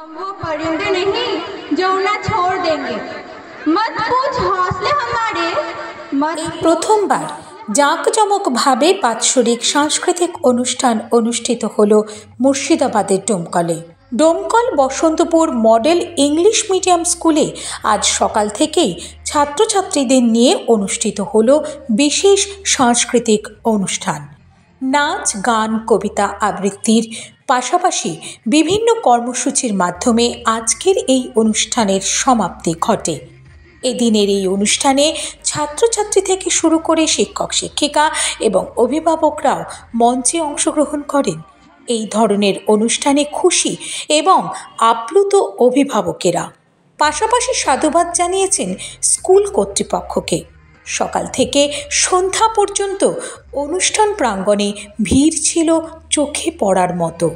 हम वो परिंदे नहीं जो उन्हें छोड़ देंगे। मत पूछ हौसले हमारे। প্রথমবার জাঁকজমকভাবে বাৎসরিক সাংস্কৃতিক অনুষ্ঠান অনুষ্ঠিত হলো মুর্শিদাবাদের ডোমকলে। Domkal Basantapur model English medium স্কুলে আজ সকাল থেকেই ছাত্রছাত্রীদের নিয়ে অনুষ্ঠিত হলো বিশেষ সাংস্কৃতিক অনুষ্ঠান। নাচ, গান, কবিতা আবৃত্তির পাশাপাশি বিভিন্ন কর্মসূচির মাধ্যমে আজকের এই অনুষ্ঠানের সমাপ্তি ঘটে। এদিনের এই অনুষ্ঠানে ছাত্রছাত্রী থেকে শুরু করে শিক্ষক শিক্ষিকা এবং অভিভাবকরাও মঞ্চে অংশগ্রহণ করেন। এই ধরনের অনুষ্ঠানে খুশি এবং আপ্লুত অভিভাবকেরা, পাশাপাশি সাধুবাদ জানিয়েছেন স্কুল কর্তৃপক্ষকে। সকাল থেকে সন্ধ্যা পর্যন্ত অনুষ্ঠান প্রাঙ্গণে ভিড় ছিল চোখে পড়ার মতো।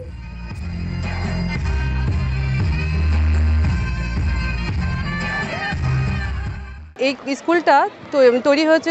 এই স্কুলটা তৈরি হয়েছিল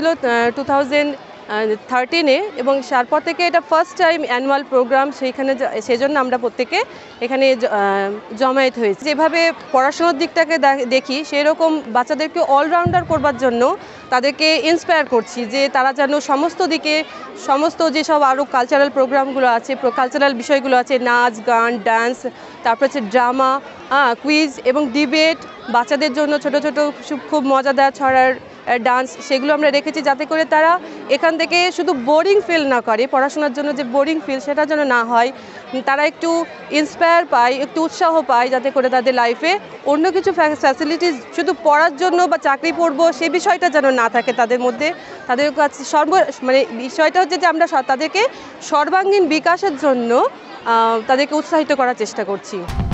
2013-এ এবং তারপর থেকে এটা ফার্স্ট টাইম অ্যানুয়াল প্রোগ্রাম, সেজন্য আমরা প্রত্যেকে এখানে জমায়েত হয়েছি। যেভাবে পড়াশোনার দিকটাকে দেখি সেরকম বাচ্চাদেরকে অলরাউন্ডার করবার জন্য তাদেরকে ইন্সপায়ার করছি যে তারা যেন সমস্ত দিকে সমস্ত যেসব আরও কালচারাল প্রোগ্রামগুলো আছে, কালচারাল বিষয়গুলো আছে, নাচ, গান, ডান্স, তারপর হচ্ছে ড্রামা, কুইজ এবং ডিবেট, বাচ্চাদের জন্য ছোট ছোট খুব মজাদার ছড়ার ডান্স, সেগুলো আমরা রেখেছি যাতে করে তারা এখান থেকে শুধু বোরিং ফিল না করে, পড়াশোনার জন্য যে বোরিং ফিল সেটা যেন না হয়, তারা একটু ইন্সপায়ার পায়, একটু উৎসাহ পায়, যাতে করে তাদের লাইফে অন্য কিছু ফ্যাসিলিটিস শুধু পড়ার জন্য বা চাকরি পড়বো সে বিষয়টা যেন না থাকে তাদের মধ্যে। তাদের কাছে বিষয়টা হচ্ছে যে আমরা তাদেরকে সর্বাঙ্গীন বিকাশের জন্য তাদেরকে উৎসাহিত করার চেষ্টা করছি।